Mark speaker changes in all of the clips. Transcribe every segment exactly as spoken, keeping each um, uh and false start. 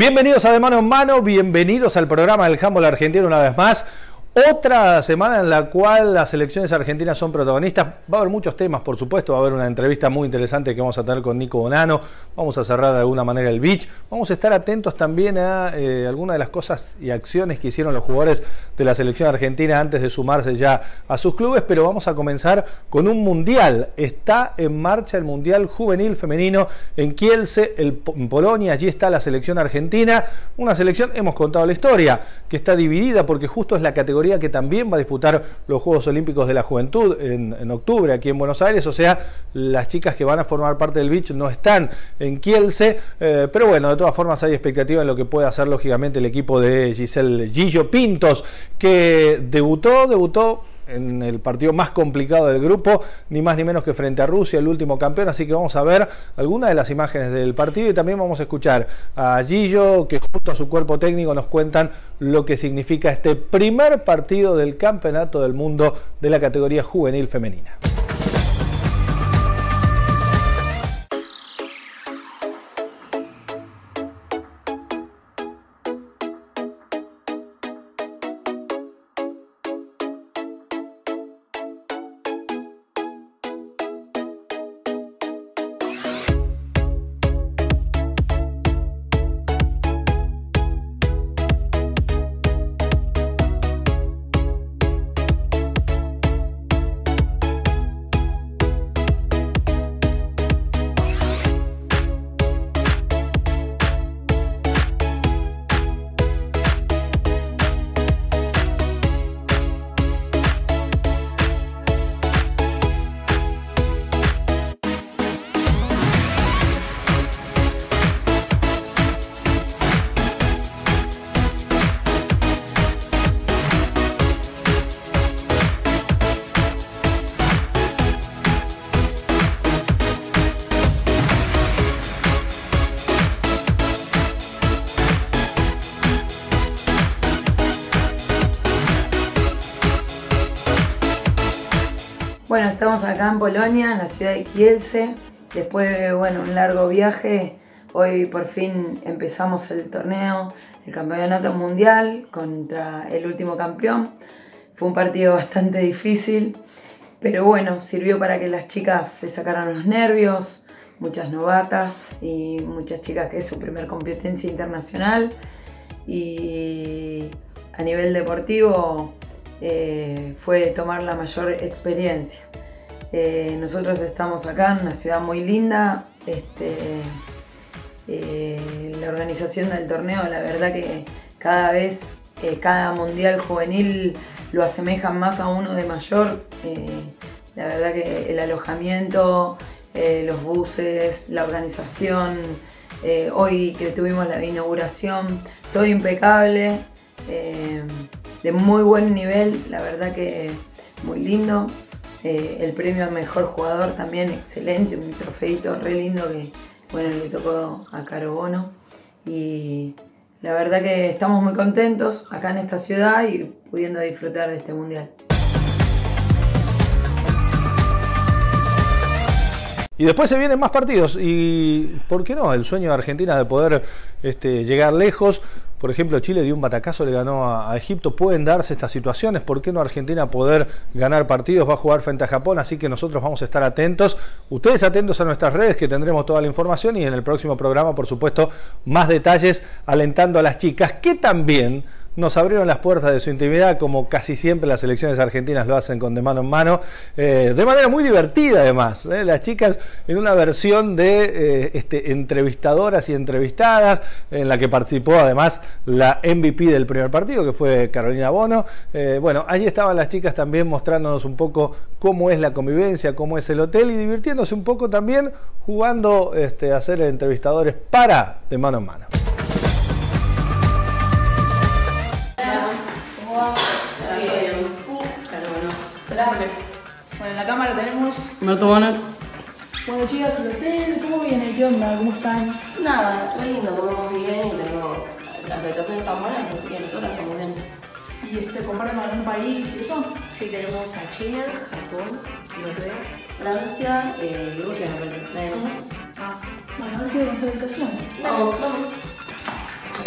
Speaker 1: Bienvenidos a De Mano en Mano, bienvenidos al programa del handball argentino una vez más. Otra semana en la cual las selecciones argentinas son protagonistas. Va a haber muchos temas, por supuesto. Va a haber una entrevista muy interesante que vamos a tener con Nico Bonano. Vamos a cerrar de alguna manera el beach. Vamos a estar atentos también a eh, algunas de las cosas y acciones que hicieron los jugadores de la selección argentina antes de sumarse ya a sus clubes. Pero vamos a comenzar con un mundial. Está en marcha el Mundial Juvenil Femenino en Kielce, el, en Polonia. Allí está la selección argentina. Una selección, hemos contado la historia, que está dividida porque justo es la categoría que también va a disputar los Juegos Olímpicos de la Juventud en, en octubre aquí en Buenos Aires. O sea, las chicas que van a formar parte del beach no están en Kielce, eh, pero bueno, de todas formas hay expectativa en lo que puede hacer lógicamente el equipo de Giselle Gillo Pintos, que debutó, debutó en el partido más complicado del grupo, ni más ni menos que frente a Rusia, el último campeón. Así que vamos a ver algunas de las imágenes del partido y también vamos a escuchar a Gillo, que junto a su cuerpo técnico nos cuentan lo que significa este primer partido del Campeonato del Mundo de la categoría juvenil femenina.
Speaker 2: Bueno, estamos acá en Polonia, en la ciudad de Kielce. Después de bueno, un largo viaje, hoy por fin empezamos el torneo, el campeonato mundial contra el último campeón. Fue un partido bastante difícil, pero bueno, sirvió para que las chicas se sacaran los nervios, muchas novatas y muchas chicas que es su primer competencia internacional. Y a nivel deportivo, Eh, fue tomar la mayor experiencia. Eh, nosotros estamos acá en una ciudad muy linda. Este, eh, la organización del torneo, la verdad que cada vez, eh, cada mundial juvenil lo asemejan más a uno de mayor. Eh, la verdad que el alojamiento, eh, los buses, la organización, eh, hoy que tuvimos la inauguración, todo impecable. Eh, de muy buen nivel, la verdad que muy lindo. Eh, el premio al mejor jugador también excelente, un trofeito re lindo que bueno, le tocó a Caro Bono. Y la verdad que estamos muy contentos acá en esta ciudad y pudiendo disfrutar de este mundial.
Speaker 1: Y después se vienen más partidos y, ¿por qué no? El sueño de Argentina de poder este, llegar lejos. Por ejemplo, Chile dio un batacazo, le ganó a, a Egipto. Pueden darse estas situaciones. ¿Por qué no Argentina poder ganar partidos? Va a jugar frente a Japón, así que nosotros vamos a estar atentos. Ustedes atentos a nuestras redes, que tendremos toda la información. Y en el próximo programa, por supuesto, más detalles alentando a las chicas, que también nos abrieron las puertas de su intimidad, como casi siempre las selecciones argentinas lo hacen con De Mano en Mano, eh, de manera muy divertida además, ¿eh? Las chicas en una versión de eh, este, entrevistadoras y entrevistadas, en la que participó además la M V P del primer partido, que fue Carolina Bono. Eh, bueno, allí estaban las chicas también mostrándonos un poco cómo es la convivencia, cómo es el hotel y divirtiéndose un poco también jugando este, a ser entrevistadores para De Mano en Mano.
Speaker 3: Bueno, en la cámara tenemos
Speaker 4: Marto Bono.
Speaker 3: Bueno, chicas, el hotel, ¿cómo viene? ¿Qué onda? ¿Cómo están?
Speaker 4: Nada, re lindo, comemos bien y tenemos las habitaciones tan buenas, y nosotros estamos bien.
Speaker 3: ¿Y este, comparan con algún país y eso?
Speaker 4: Sí, tenemos a China, Japón, Noruega, Francia eh, y Rusia, me parece. Nadie más.
Speaker 3: Ah, bueno, ahora quiero conocer la habitación.
Speaker 4: Vamos, vamos.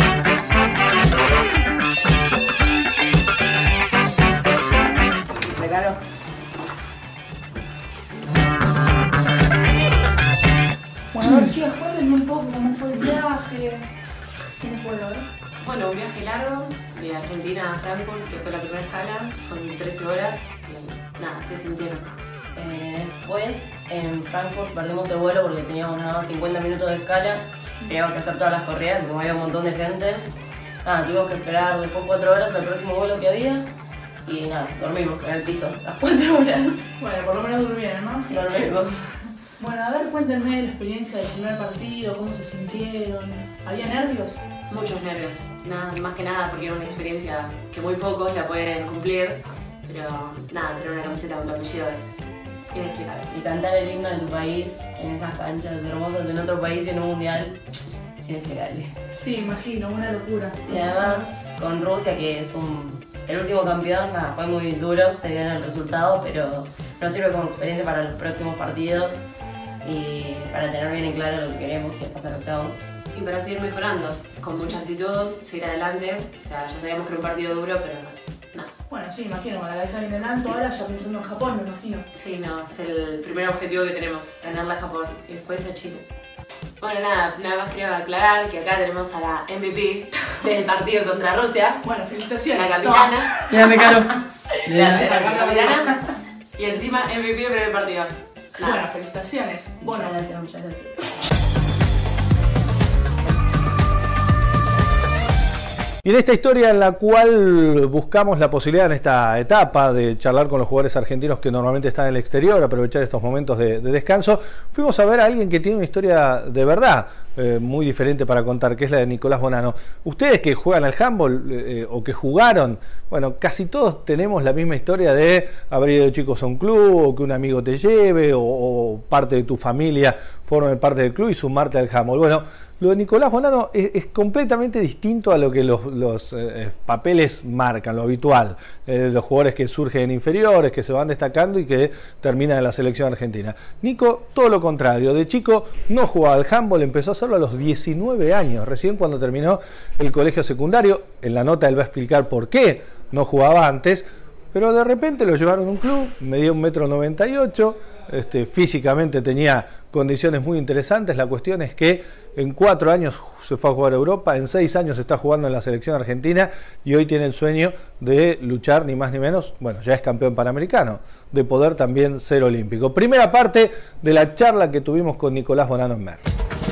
Speaker 4: largo, de Argentina a Frankfurt, que fue la primera escala, con trece horas, y nada, se sintieron. Eh, después, en Frankfurt perdimos el vuelo porque teníamos nada más cincuenta minutos de escala, teníamos que hacer todas las corridas, como había un montón de gente. Nada, tuvimos que esperar después cuatro horas al próximo vuelo que había, y nada, dormimos en el piso las cuatro horas.
Speaker 3: Bueno, por lo menos durmieron, ¿no?
Speaker 4: Dormimos.
Speaker 3: Bueno, a ver, cuéntenme la experiencia del primer partido, cómo se sintieron. ¿Había nervios?
Speaker 4: Muchos nervios, nada, más que nada porque era una experiencia que muy pocos la pueden cumplir, pero nada, tener una camiseta con tu apellido es inexplicable. Y cantar el himno de tu país en esas canchas hermosas en otro país y en un mundial es inexplicable.
Speaker 3: Sí, imagino, una locura.
Speaker 4: Y además con Rusia, que es un, el último campeón, nada, fue muy duro, se dio en el resultado, pero nos sirve como experiencia para los próximos partidos y para tener bien en claro lo que queremos, que es pasar octavos. Y para seguir mejorando, con mucha actitud, seguir adelante. O sea, ya sabíamos que era un partido duro, pero nada.
Speaker 3: Bueno, sí, imagino, con la cabeza bien en alto, ahora ya pensando en Japón, me imagino.
Speaker 4: Sí, no, es el primer objetivo que tenemos, ganarla a Japón y después a Chile. Bueno, nada, nada más quería aclarar que acá tenemos a la M V P del partido contra Rusia.
Speaker 3: Bueno, felicitaciones.
Speaker 4: La capitana.
Speaker 2: Mira, me caro.
Speaker 4: Gracias, la capitana. Y encima M V P del primer partido. Nada.
Speaker 3: Bueno, felicitaciones.
Speaker 4: Bueno,
Speaker 3: Bueno,
Speaker 4: gracias, muchas gracias.
Speaker 1: Y en esta historia en la cual buscamos la posibilidad en esta etapa de charlar con los jugadores argentinos que normalmente están en el exterior, aprovechar estos momentos de, de descanso, fuimos a ver a alguien que tiene una historia de verdad eh, muy diferente para contar, que es la de Nicolás Bonanno. Ustedes que juegan al handball eh, o que jugaron, bueno, casi todos tenemos la misma historia de haber ido de chicos a un club, o que un amigo te lleve, o, o parte de tu familia forme parte del club y sumarte al handball. Bueno, lo de Nicolás Bonanno es, es completamente distinto a lo que los, los eh, papeles marcan, lo habitual. Eh, los jugadores que surgen en inferiores, que se van destacando y que terminan en la selección argentina. Nico, todo lo contrario. De chico no jugaba al handball, empezó a hacerlo a los diecinueve años, recién cuando terminó el colegio secundario. En la nota él va a explicar por qué no jugaba antes, pero de repente lo llevaron a un club, medía un metro noventa y ocho, este, físicamente tenía condiciones muy interesantes. La cuestión es que en cuatro años se fue a jugar a Europa, en seis años está jugando en la selección argentina y hoy tiene el sueño de luchar ni más ni menos, bueno, ya es campeón panamericano, de poder también ser olímpico. Primera parte de la charla que tuvimos con Nicolás Bonanno en Mer.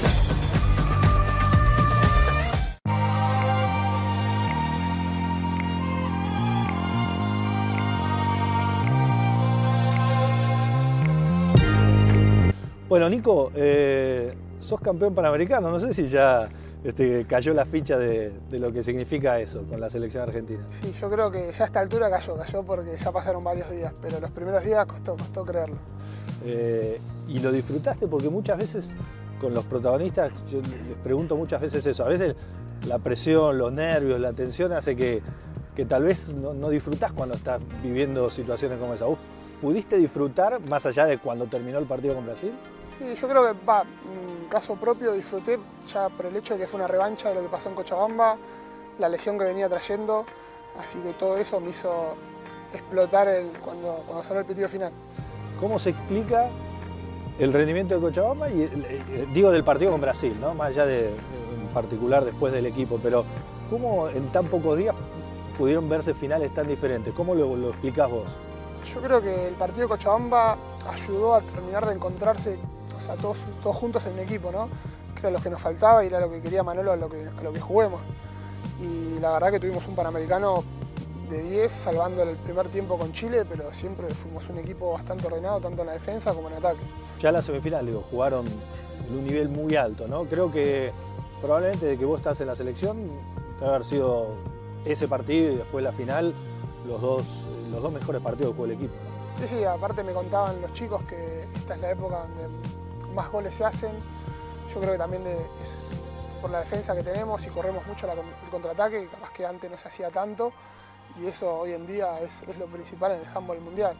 Speaker 1: Bueno, Nico, eh, sos campeón panamericano, no sé si ya este, cayó la ficha de, de lo que significa eso con la selección argentina.
Speaker 5: Sí, yo creo que ya a esta altura cayó, cayó porque ya pasaron varios días, pero los primeros días costó, costó creerlo.
Speaker 1: Eh, y lo disfrutaste porque muchas veces con los protagonistas, yo les pregunto muchas veces eso, a veces la presión, los nervios, la tensión hace que, que tal vez no, no disfrutás cuando estás viviendo situaciones como esa. ¿Vos pudiste disfrutar más allá de cuando terminó el partido con Brasil?
Speaker 5: Sí, yo creo que, va, en caso propio disfruté ya por el hecho de que fue una revancha de lo que pasó en Cochabamba, la lesión que venía trayendo, así que todo eso me hizo explotar el, cuando, cuando sonó el pitido final.
Speaker 1: ¿Cómo se explica el rendimiento de Cochabamba? Y, eh, digo del partido con Brasil, ¿no? Más allá de, en particular después del equipo, pero ¿cómo en tan pocos días pudieron verse finales tan diferentes? ¿Cómo lo, lo explicás vos?
Speaker 5: Yo creo que el partido de Cochabamba ayudó a terminar de encontrarse, o sea, todos, todos juntos en un equipo, ¿no? Que era lo que nos faltaba y era lo que quería Manolo a lo que, a lo que juguemos. Y la verdad que tuvimos un Panamericano de diez, salvando el primer tiempo con Chile, pero siempre fuimos un equipo bastante ordenado, tanto en la defensa como en ataque.
Speaker 1: Ya la semifinal, digo, jugaron en un nivel muy alto, ¿no? Creo que probablemente de que vos estás en la selección, debe haber sido ese partido y después la final, los dos, los dos mejores partidos que jugó el equipo.
Speaker 5: Sí, sí, aparte me contaban los chicos que esta es la época donde más goles se hacen. Yo creo que también de, es por la defensa que tenemos y corremos mucho la, el contraataque, que capaz que antes no se hacía tanto, y eso hoy en día es, es lo principal en el handball mundial.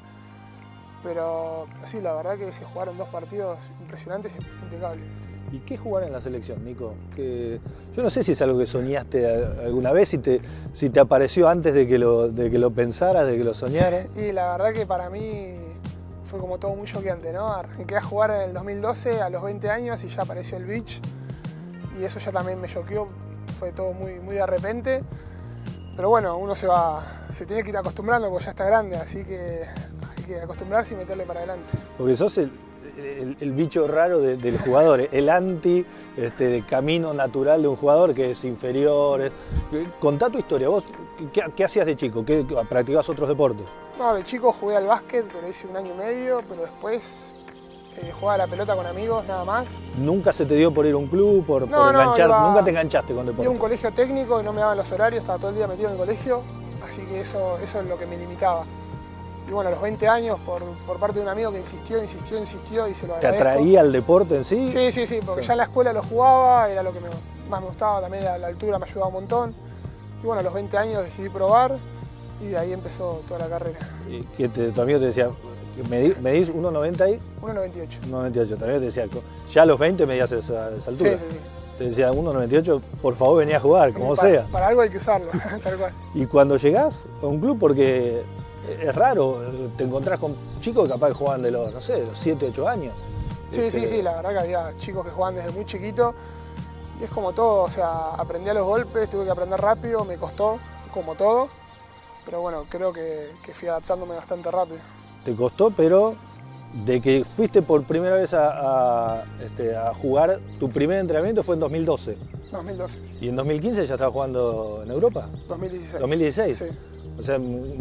Speaker 5: Pero, pero sí, la verdad que se jugaron dos partidos impresionantes e impecables.
Speaker 1: ¿Y qué jugar en la selección, Nico? Que yo no sé si es algo que soñaste alguna vez, si te, si te apareció antes de que, lo, de que lo pensaras, de que lo soñaras.
Speaker 5: Y la verdad que para mí fue como todo muy choqueante, ¿no? Arranqué a jugar en el dos mil doce a los veinte años y ya apareció el beach y eso ya también me choqueó, fue todo muy, muy de repente. pero bueno, uno se va, se tiene que ir acostumbrando porque ya está grande, así que hay que acostumbrarse y meterle para adelante.
Speaker 1: Porque sos el, el, el bicho raro de, del jugador, el anti este, camino natural de un jugador que es inferior. Es... Contá tu historia, vos, ¿qué, qué hacías de chico? ¿Qué, ¿Practicabas otros deportes?
Speaker 5: No, de chico jugué al básquet, pero hice un año y medio, pero después eh, jugaba a la pelota con amigos, nada más.
Speaker 1: ¿Nunca se te dio por ir a un club, por,
Speaker 5: no,
Speaker 1: por enganchar?
Speaker 5: No, iba,
Speaker 1: ¿Nunca te enganchaste con deporte?
Speaker 5: Iba a un colegio técnico y no me daban los horarios, estaba todo el día metido en el colegio, así que eso, eso es lo que me limitaba. Y bueno, a los veinte años, por, por parte de un amigo que insistió, insistió, insistió y se lo agradezco.
Speaker 1: ¿Te atraía el deporte en sí?
Speaker 5: Sí, sí, sí, porque
Speaker 1: sí.
Speaker 5: ya en la escuela lo jugaba, era lo que me, más me gustaba, también la, la altura me ayudaba un montón. Y bueno, a los veinte años decidí probar y de ahí empezó toda la carrera.
Speaker 1: ¿Y que te, tu amigo te decía, medís uno noventa y?
Speaker 5: uno noventa y ocho.
Speaker 1: uno noventa y ocho, también te decía, ya a los veinte medías esa, esa altura.
Speaker 5: Sí, sí, sí.
Speaker 1: Te decía, uno noventa y ocho, por favor venía a jugar, como
Speaker 5: para,
Speaker 1: sea.
Speaker 5: Para algo hay que usarlo, tal cual.
Speaker 1: Y cuando llegás a un club, porque es raro, te encontrás con chicos que capaz que juegan de los, no sé, de los siete, ocho años.
Speaker 5: Sí, este... sí, sí, la verdad que había chicos que jugaban desde muy chiquito y es como todo, o sea, aprendí a los golpes, tuve que aprender rápido, me costó, como todo, pero bueno, creo que, que fui adaptándome bastante rápido.
Speaker 1: Te costó, pero de que fuiste por primera vez a, a, este, a jugar, tu primer entrenamiento fue en dos mil doce.
Speaker 5: dos mil doce, sí.
Speaker 1: ¿Y en dos mil quince ya estabas jugando en Europa?
Speaker 5: dos mil dieciséis.
Speaker 1: ¿dos mil dieciséis?
Speaker 5: Sí.
Speaker 1: O sea,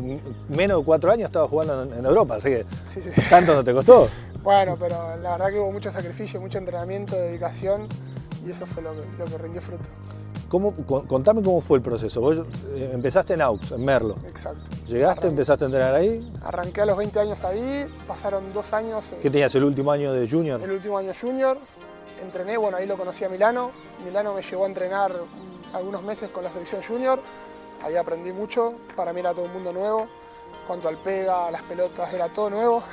Speaker 1: menos de cuatro años estabas jugando en, en Europa, así que
Speaker 5: sí, sí.
Speaker 1: ¿Tanto no te costó?
Speaker 5: Bueno, pero la verdad que hubo mucho sacrificio, mucho entrenamiento, dedicación y eso fue lo que, lo que rindió fruto.
Speaker 1: ¿Cómo, contame cómo fue el proceso. Vos empezaste en Aux, en Merlo.
Speaker 5: Exacto.
Speaker 1: ¿Llegaste, Arranqué. empezaste a entrenar ahí?
Speaker 5: Arranqué a los veinte años ahí, pasaron dos años.
Speaker 1: ¿Qué tenías, el último año de junior?
Speaker 5: El último año junior. Entrené, bueno, ahí lo conocí a Milano. Milano me llevó a entrenar algunos meses con la selección junior. Ahí aprendí mucho, para mí era todo un mundo nuevo. Cuanto al pega, a las pelotas, era todo nuevo.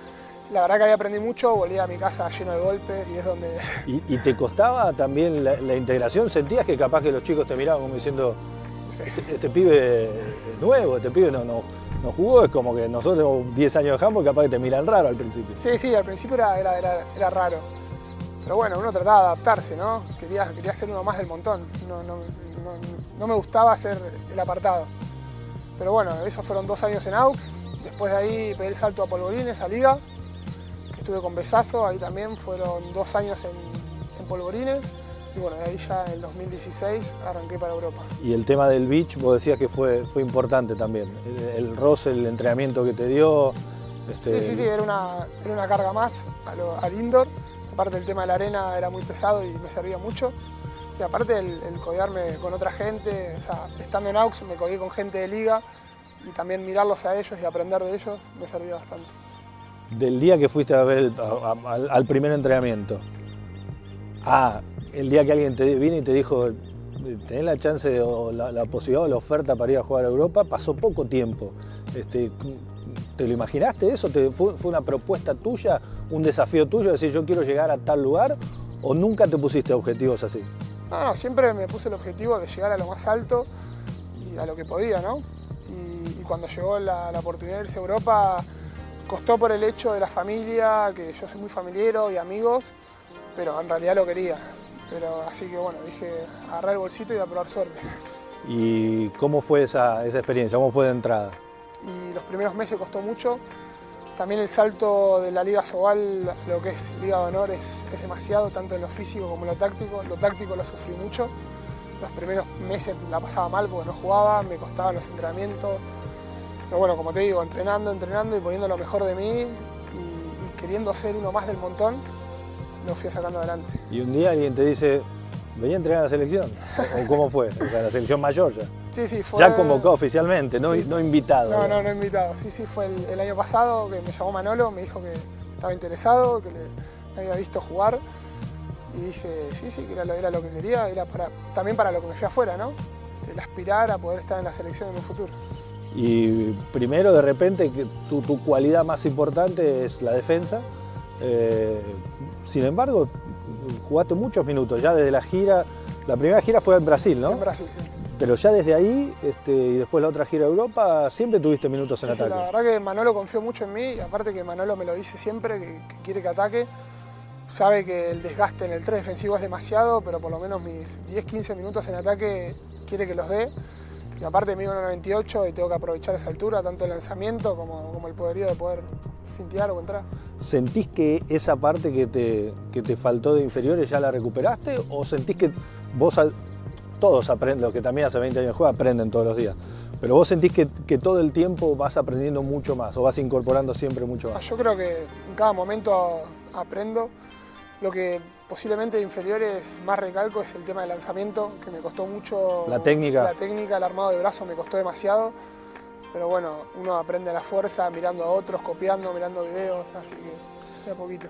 Speaker 5: La verdad que ahí aprendí mucho, volví a mi casa lleno de golpes y es donde...
Speaker 1: ¿Y, y te costaba también la, la integración? ¿Sentías que capaz que los chicos te miraban como diciendo, sí. este, este pibe es nuevo, este pibe no, no, no jugó? Es como que nosotros diez años de handball capaz que te miran raro al principio.
Speaker 5: Sí, sí, al principio era, era, era, era raro. Pero bueno, uno trataba de adaptarse, ¿no? Quería, quería ser uno más del montón. No, no, no, no me gustaba ser el apartado. Pero bueno, esos fueron dos años en Aux. Después de ahí pegué el salto a Polvorines, a Liga. Estuve con Besazo, ahí también fueron dos años en, en Polvorines y bueno, de ahí ya en el dos mil dieciséis arranqué para Europa.
Speaker 1: Y el tema del beach, vos decías que fue, fue importante también, el, el roce, el entrenamiento que te dio.
Speaker 5: Este... Sí, sí, sí, era una, era una carga más a lo, al indoor, aparte el tema de la arena era muy pesado y me servía mucho. Y aparte el, el codearme con otra gente, o sea, estando en Aux me codeé con gente de Liga y también mirarlos a ellos y aprender de ellos me servía bastante.
Speaker 1: Del día que fuiste a ver el, a, a, al primer entrenamiento, ah, el día que alguien te vino y te dijo, tenés la chance o la, la posibilidad o la oferta para ir a jugar a Europa, pasó poco tiempo. Este, ¿Te lo imaginaste eso? ¿Te, fue, ¿Fue una propuesta tuya, un desafío tuyo, decir yo quiero llegar a tal lugar? ¿O nunca te pusiste objetivos así?
Speaker 5: No, no, siempre me puse el objetivo de llegar a lo más alto y a lo que podía, ¿no? Y, y cuando llegó la, la oportunidad de irse a Europa, costó por el hecho de la familia, que yo soy muy familiero y amigos, pero en realidad lo quería. Pero así que bueno, dije, agarrar el bolsito y a probar suerte.
Speaker 1: ¿Y cómo fue esa, esa experiencia? ¿Cómo fue de entrada?
Speaker 5: Y los primeros meses costó mucho. También el salto de la Liga Sobal, lo que es Liga de Honor, es, es demasiado, tanto en lo físico como en lo táctico. Lo táctico lo sufrí mucho. Los primeros meses la pasaba mal porque no jugaba, me costaban los entrenamientos. Pero bueno, como te digo, entrenando, entrenando y poniendo lo mejor de mí y, y queriendo ser uno más del montón, lo fui sacando adelante.
Speaker 1: Y un día alguien te dice, venía a entrenar a la selección, ¿o cómo fue? O sea, la selección mayor ya.
Speaker 5: Sí, sí, fue...
Speaker 1: Ya convocado oficialmente, no,
Speaker 5: sí.
Speaker 1: no invitado.
Speaker 5: No, no, no invitado. Sí, sí, fue el, el año pasado que me llamó Manolo, me dijo que estaba interesado, que le, me había visto jugar. Y dije, sí, sí, que era lo, era lo que quería, era para, también para lo que me fui afuera, ¿no? El aspirar a poder estar en la selección en un futuro.
Speaker 1: Y primero, de repente, que tu, tu cualidad más importante es la defensa. Eh, sin embargo, jugaste muchos minutos, ya desde la gira. La primera gira fue en Brasil, ¿no?
Speaker 5: En Brasil, sí.
Speaker 1: Pero ya desde ahí, este, y después la otra gira a Europa, siempre tuviste minutos en
Speaker 5: sí,
Speaker 1: ataque.
Speaker 5: Sí, la verdad que Manolo confió mucho en mí, y aparte que Manolo me lo dice siempre, que, que quiere que ataque. Sabe que el desgaste en el tres defensivo es demasiado, pero por lo menos mis diez, quince minutos en ataque quiere que los dé. Y aparte mido uno noventa y ocho y tengo que aprovechar esa altura, tanto el lanzamiento como, como el poderío de poder fintear o contrar.
Speaker 1: ¿Sentís que esa parte que te, que te faltó de inferiores ya la recuperaste? ¿O sentís que vos, todos aprenden, los que también hace veinte años juegan, aprenden todos los días? Pero vos sentís que, que todo el tiempo vas aprendiendo mucho más o vas incorporando siempre mucho más.
Speaker 5: Yo creo que en cada momento aprendo. Lo que posiblemente de inferiores más recalco es el tema del lanzamiento, que me costó mucho.
Speaker 1: La técnica.
Speaker 5: La técnica, el armado de brazo me costó demasiado. Pero bueno, uno aprende a la fuerza mirando a otros, copiando, mirando videos, así que de a poquito.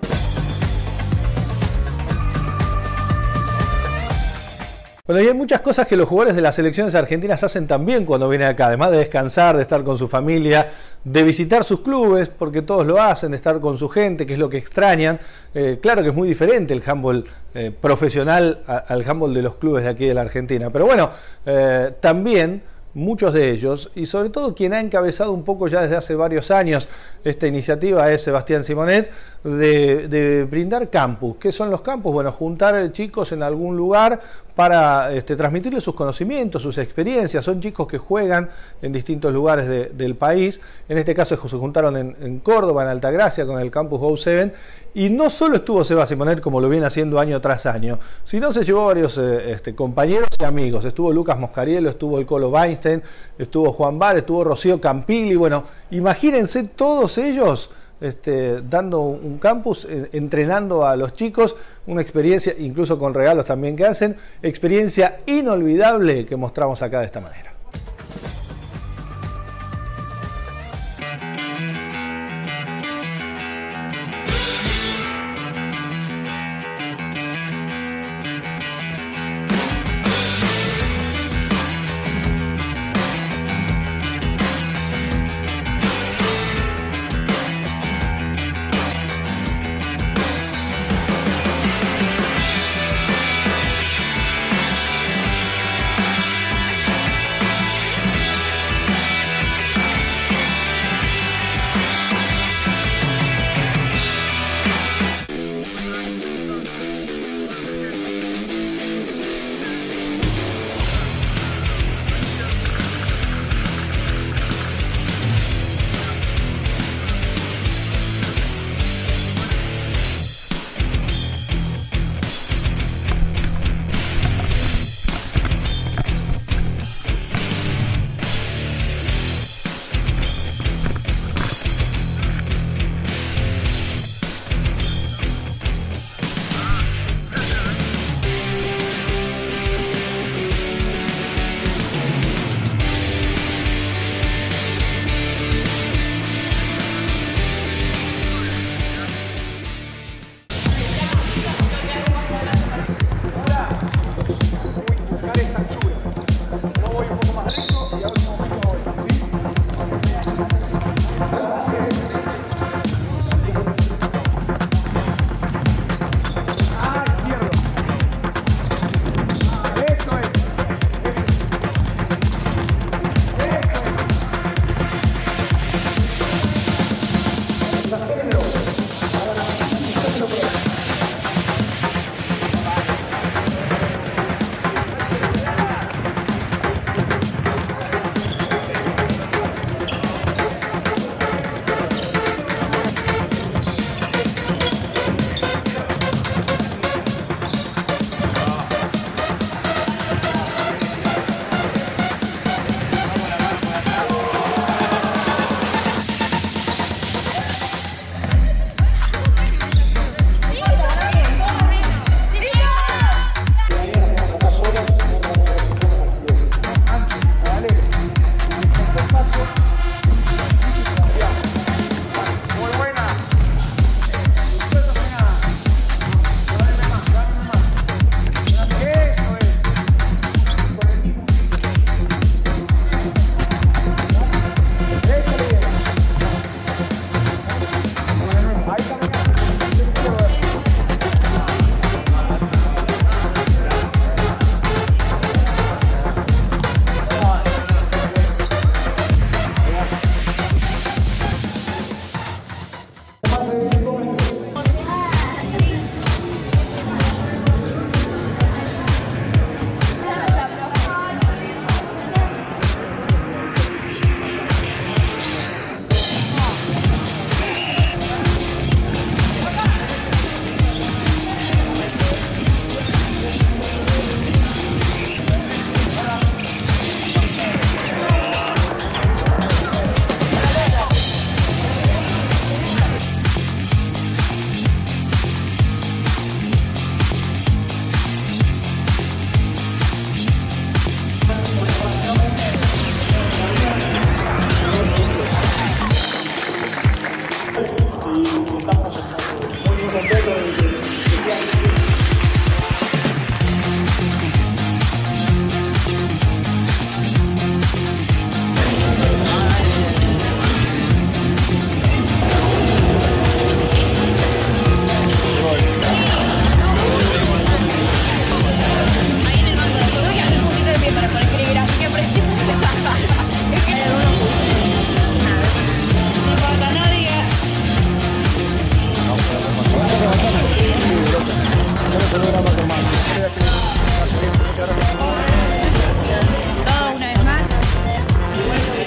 Speaker 1: Bueno, y hay muchas cosas que los jugadores de las selecciones argentinas hacen también cuando vienen acá, además de descansar, de estar con su familia, de visitar sus clubes, porque todos lo hacen, de estar con su gente, que es lo que extrañan. Eh, claro que es muy diferente el handball eh, profesional a, al handball de los clubes de aquí de la Argentina, pero bueno, eh, también muchos de ellos, y sobre todo quien ha encabezado un poco ya desde hace varios años esta iniciativa es Sebastián Simonet, de, de brindar campus. ¿Qué son los campus? Bueno, juntar chicos en algún lugar para este, transmitirles sus conocimientos, sus experiencias. Son chicos que juegan en distintos lugares de, del país. En este caso se juntaron en, en Córdoba, en Altagracia, con el Campus Go siete. Y no solo estuvo Seba Simonet, como lo viene haciendo año tras año, sino se llevó varios eh, este, compañeros y amigos. Estuvo Lucas Moscariello, estuvo el Colo Weinstein, estuvo Juan Bar, estuvo Rocío Campilli. Bueno, imagínense todos ellos Este, dando un campus, eh, entrenando a los chicos, una experiencia, incluso con regalos también que hacen, experiencia inolvidable que mostramos acá de esta manera.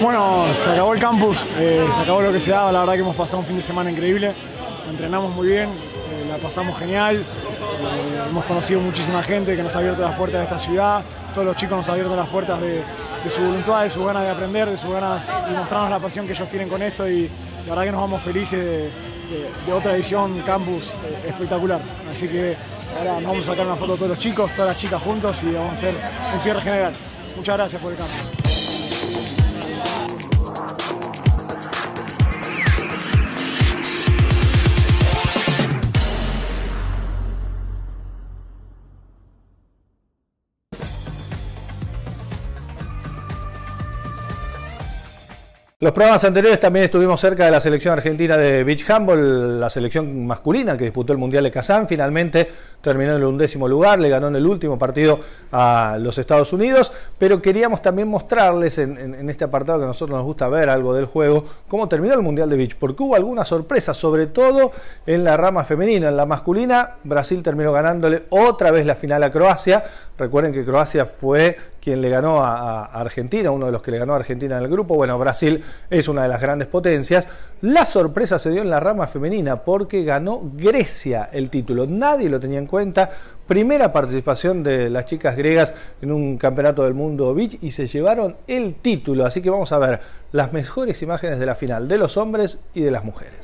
Speaker 6: Bueno, se acabó el campus, eh, se acabó lo que se daba, la verdad que hemos pasado un fin de semana increíble, entrenamos muy bien, eh, la pasamos genial, eh, hemos conocido muchísima gente que nos ha abierto las puertas de esta ciudad, todos los chicos nos han abierto las puertas de, de su voluntad, de sus ganas de aprender, de sus ganas de mostrarnos la pasión que ellos tienen con esto y la verdad que nos vamos felices de, de, de otra edición campus eh, espectacular. Así que ahora nos vamos a sacar una foto de todos los chicos, todas las chicas juntos y vamos a hacer un cierre general. Muchas gracias por el campus.
Speaker 1: Los programas anteriores también estuvimos cerca de la selección argentina de beach handball, la selección masculina que disputó el Mundial de Kazán. Finalmente terminó en el undécimo lugar, le ganó en el último partido a los Estados Unidos, pero queríamos también mostrarles en, en, en este apartado que a nosotros nos gusta ver algo del juego, cómo terminó el Mundial de Beach, porque hubo algunas sorpresas, sobre todo en la rama femenina. En la masculina, Brasil terminó ganándole otra vez la final a Croacia. Recuerden que Croacia fue quien le ganó a, a Argentina, uno de los que le ganó a Argentina en el grupo. Bueno, Brasil es una de las grandes potencias. La sorpresa se dio en la rama femenina porque ganó Grecia el título. Nadie lo tenía en cuenta. Primera participación de las chicas griegas en un campeonato del mundo beach y se llevaron el título. Así que vamos a ver las mejores imágenes de la final de los hombres y de las mujeres.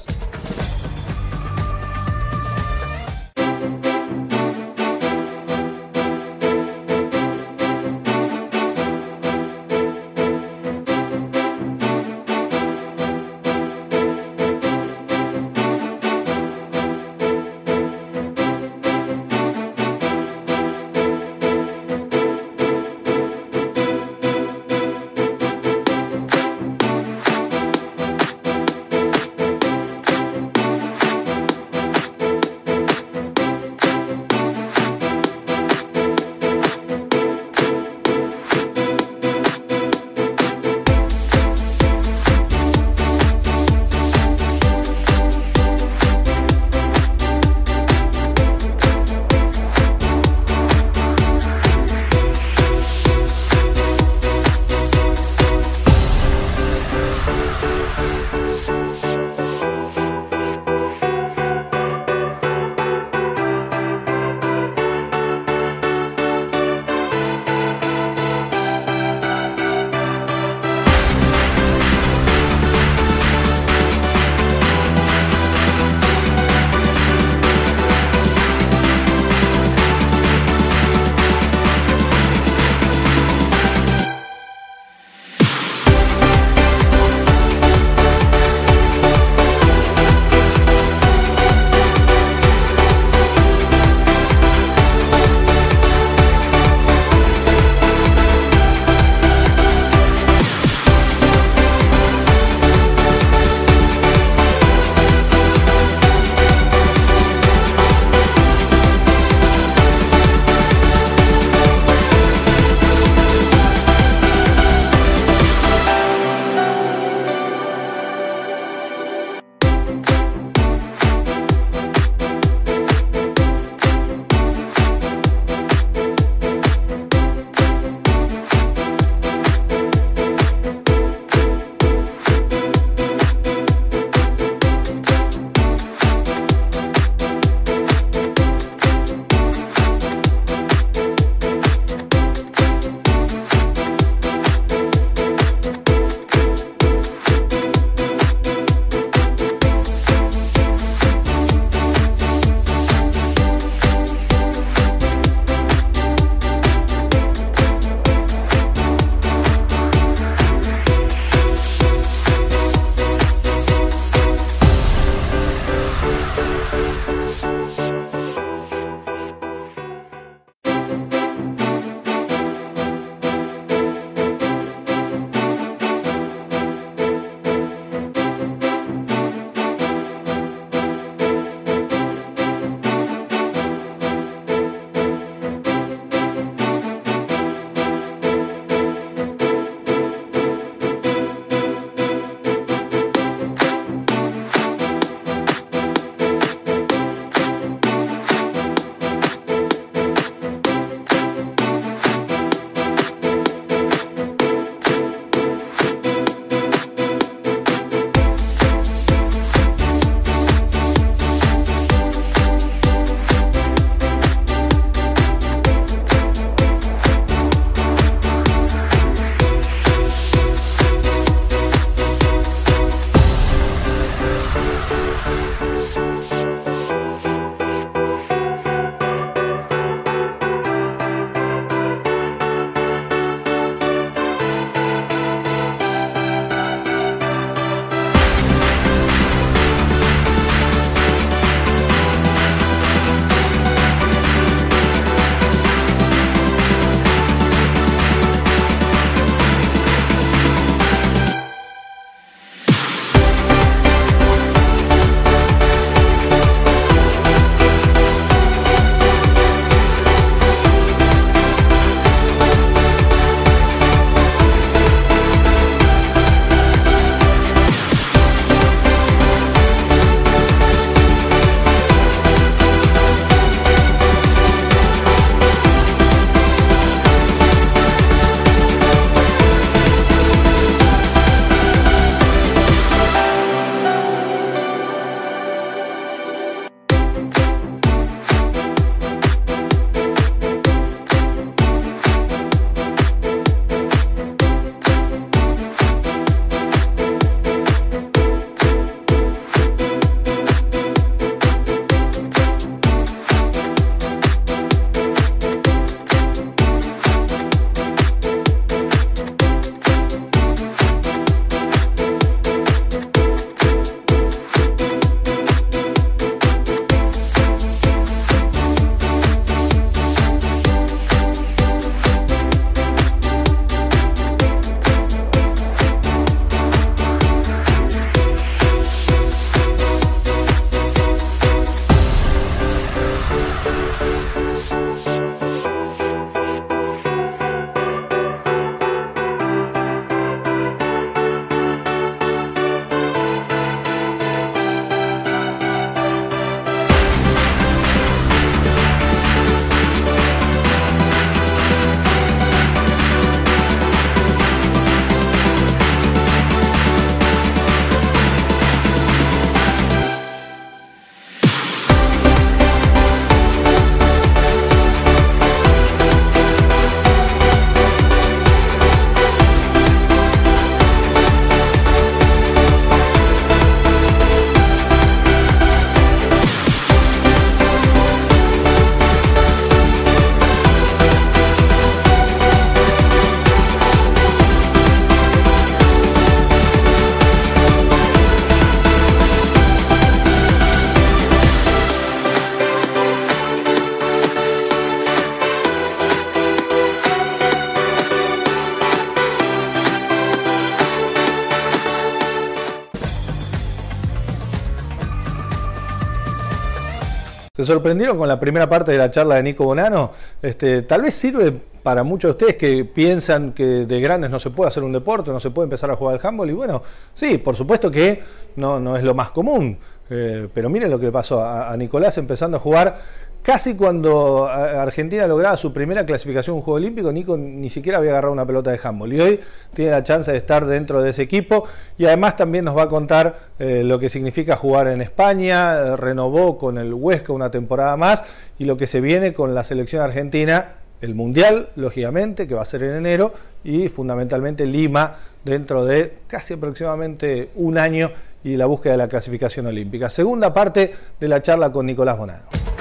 Speaker 1: ¿Se sorprendieron con la primera parte de la charla de Nico Bonanno? Este, tal vez sirve para muchos de ustedes que piensan que de grandes no se puede hacer un deporte, no se puede empezar a jugar al handball. Y bueno, sí, por supuesto que no, no es lo más común. Eh, pero miren lo que le pasó a, a Nicolás empezando a jugar. Casi cuando Argentina lograba su primera clasificación en un Juego Olímpico, Nico ni siquiera había agarrado una pelota de handball. Y hoy tiene la chance de estar dentro de ese equipo. Y además también nos va a contar eh, lo que significa jugar en España. Eh, renovó con el Huesca una temporada más. Y lo que se viene con la selección argentina, el Mundial, lógicamente, que va a ser en enero. Y fundamentalmente Lima, dentro de casi aproximadamente un año. Y la búsqueda de la clasificación olímpica. Segunda parte de la charla con Nicolás Bonanno.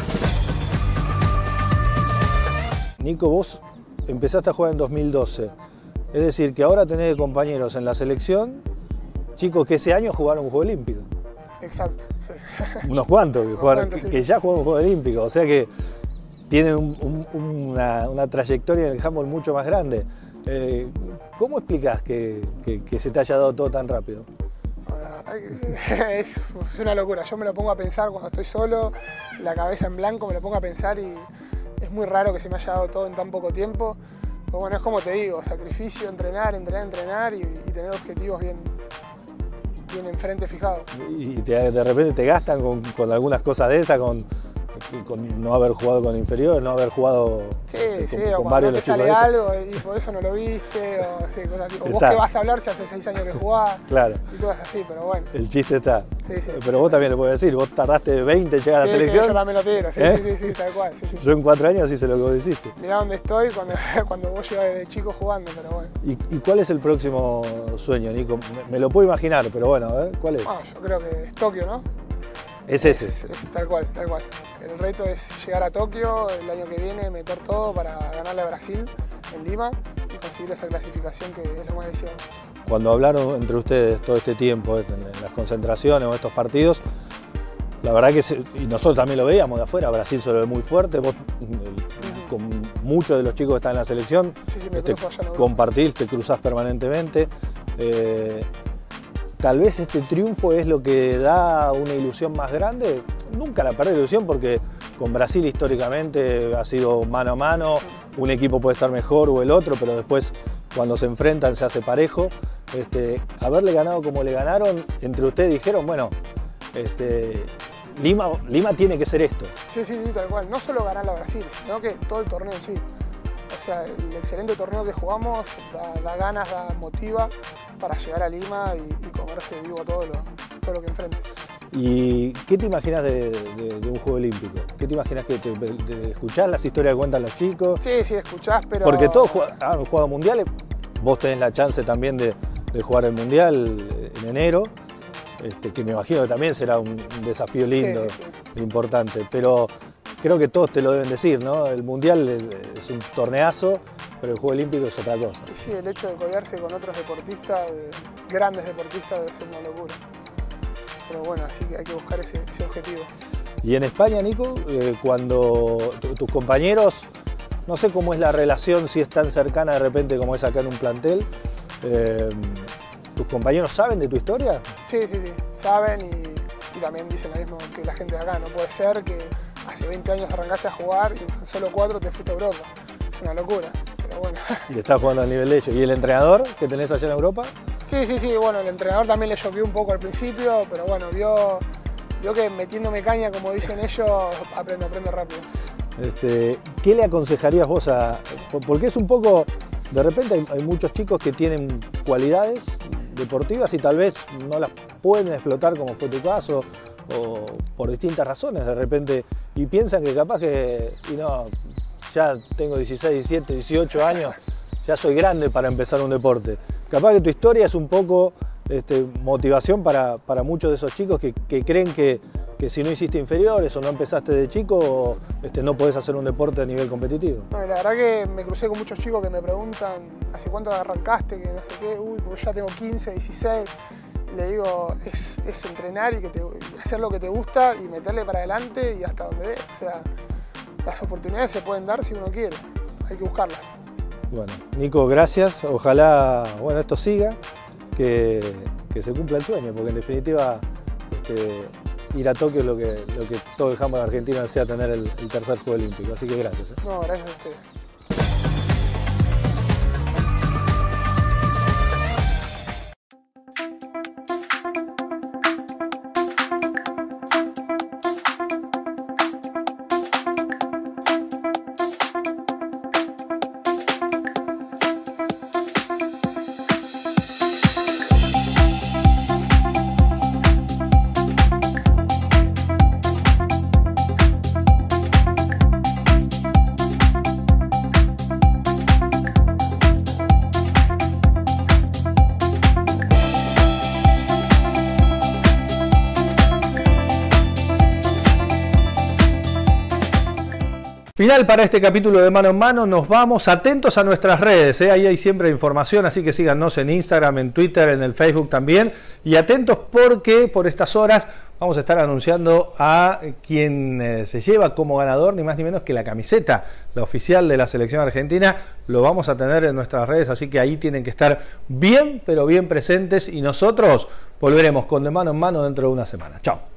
Speaker 1: Nico, vos empezaste a jugar en dos mil doce, es decir, que ahora tenés compañeros en la selección, chicos que ese año jugaron un Juego Olímpico.
Speaker 5: Exacto, sí.
Speaker 1: Unos cuantos que,
Speaker 5: Unos
Speaker 1: jugaron,
Speaker 5: cuantos,
Speaker 1: que,
Speaker 5: sí.
Speaker 1: que ya jugaron un Juego Olímpico, o sea que tienen un, un, una, una trayectoria en el handball mucho más grande. Eh, ¿Cómo explicás que, que, que se te haya dado todo tan rápido?
Speaker 5: Es, es una locura, yo me lo pongo a pensar cuando estoy solo, la cabeza en blanco, me lo pongo a pensar y es muy raro que se me haya dado todo en tan poco tiempo. Pero bueno, es como te digo, sacrificio, entrenar, entrenar, entrenar y, y tener objetivos bien, bien enfrente fijados.
Speaker 1: Y te, de repente te gastan con, con algunas cosas de esas, con, con no haber jugado con inferiores, no haber jugado
Speaker 5: Sí,
Speaker 1: este,
Speaker 5: sí,
Speaker 1: con,
Speaker 5: o
Speaker 1: con
Speaker 5: cuando
Speaker 1: varios
Speaker 5: no te
Speaker 1: de los
Speaker 5: sale
Speaker 1: chicos de esos.
Speaker 5: algo y por eso no lo viste, o sí, cosas así. O vos
Speaker 1: Está.
Speaker 5: qué vas a hablar si hace seis años que jugás,
Speaker 1: Claro,
Speaker 5: y cosas así, pero bueno.
Speaker 1: el chiste está.
Speaker 5: Sí, sí.
Speaker 1: Pero vos también le podés decir, vos tardaste veinte en llegar a la
Speaker 5: Sí, sí,
Speaker 1: selección.
Speaker 5: yo también lo tiro, sí,
Speaker 1: ¿Eh?
Speaker 5: sí, sí, sí, tal cual. Sí, sí.
Speaker 1: Yo en cuatro años hice lo que vos hiciste.
Speaker 5: Mirá dónde estoy cuando, cuando vos llegas de chico jugando, pero bueno.
Speaker 1: ¿Y, ¿Y cuál es el próximo sueño, Nico? Me, me lo puedo imaginar, pero bueno, a ver, ¿cuál es?
Speaker 5: Bueno, yo creo que es Tokio, ¿no?
Speaker 1: Es ese.
Speaker 5: Es, es tal cual, tal cual. El reto es llegar a Tokio el año que viene, meter todo para ganarle a Brasil en Lima y conseguir esa clasificación que es lo más deseado.
Speaker 1: Cuando hablaron entre ustedes todo este tiempo, en, en las concentraciones o estos partidos, la verdad que, se, y nosotros también lo veíamos de afuera, Brasil se lo ve muy fuerte, vos el, con muchos de los chicos que están en la selección,
Speaker 5: Sí, sí, me
Speaker 1: este,
Speaker 5: cruzo allá en Europa.
Speaker 1: compartís, te cruzás permanentemente. Eh, Tal vez este triunfo es lo que da una ilusión más grande. Nunca la perdí ilusión porque con Brasil históricamente ha sido mano a mano. Un equipo puede estar mejor o el otro, pero después cuando se enfrentan se hace parejo. Este, haberle ganado como le ganaron, entre ustedes dijeron, bueno, este, Lima, Lima tiene que ser esto.
Speaker 5: Sí, sí, sí, tal cual. No solo ganar a Brasil, sino que todo el torneo en sí. O sea, el excelente torneo que jugamos da, da ganas, da motiva para llegar a Lima y, y comerse vivo todo lo, todo lo que enfrente.
Speaker 1: ¿Y qué te imaginas de, de, de un Juego Olímpico? ¿Qué te imaginas que te, de escuchar las historias que cuentan los chicos?
Speaker 5: Sí, sí, escuchás, pero...
Speaker 1: Porque todos han jugado mundiales, vos tenés la chance también de, de jugar el mundial en enero, este, que me imagino que también será un, un desafío lindo,
Speaker 5: Sí, sí, sí.
Speaker 1: importante, pero creo que todos te lo deben decir, ¿no? El mundial es un torneazo, pero el Juego Olímpico es otra cosa.
Speaker 5: Y sí, el hecho de codearse con otros deportistas, de, grandes deportistas, debe ser una locura. Pero bueno, así que hay que buscar ese, ese objetivo.
Speaker 1: Y en España, Nico, eh, cuando tu- tus compañeros, no sé cómo es la relación, si es tan cercana de repente como es acá en un plantel, eh, ¿tus compañeros saben de tu historia?
Speaker 5: Sí, sí, sí, saben y, y también dicen lo mismo que la gente de acá. No puede ser que hace veinte años arrancaste a jugar y en solo cuatro te fuiste a Europa. Es una locura, pero bueno.
Speaker 1: Y estás jugando al nivel de ellos. ¿Y el entrenador que tenés allá en Europa?
Speaker 5: Sí, sí, sí, bueno, el entrenador también le choqueó un poco al principio, pero bueno, vio, vio que metiéndome caña, como dicen ellos, aprendo, aprendo rápido.
Speaker 1: Este, ¿Qué le aconsejarías vos a...? Porque es un poco... De repente hay, hay muchos chicos que tienen cualidades deportivas y tal vez no las pueden explotar como fue tu caso, o por distintas razones de repente, y piensan que capaz que... Y no, ya tengo dieciséis, diecisiete, dieciocho años, ya soy grande para empezar un deporte. Capaz que tu historia es un poco este, motivación para, para muchos de esos chicos que, que creen que, que si no hiciste inferiores o no empezaste de chico, este, no podés hacer un deporte a nivel competitivo.
Speaker 5: No, la verdad que me crucé con muchos chicos que me preguntan ¿hace cuánto arrancaste? Que no sé qué, uy, porque ya tengo quince, dieciséis. Y le digo, es, es entrenar y, que te, y hacer lo que te gusta y meterle para adelante y hasta donde dé. O sea, las oportunidades se pueden dar si uno quiere, hay que buscarlas.
Speaker 1: Bueno, Nico, gracias. Ojalá bueno, esto siga, que, que se cumpla el sueño, porque en definitiva este, ir a Tokio es lo que, lo que todo el handball argentino desea, tener el, el tercer Juego Olímpico. Así que gracias. ¿eh?
Speaker 5: No, gracias a ustedes.
Speaker 1: Final para este capítulo de Mano en Mano. Nos vamos atentos a nuestras redes, ¿eh? Ahí hay siempre información, así que síganos en Instagram, en Twitter, en el Facebook también. Y atentos porque por estas horas vamos a estar anunciando a quien eh, se lleva como ganador, ni más ni menos que la camiseta, la oficial de la selección argentina. Lo vamos a tener en nuestras redes, así que ahí tienen que estar bien, pero bien presentes. Y nosotros volveremos con De Mano en Mano dentro de una semana. Chao.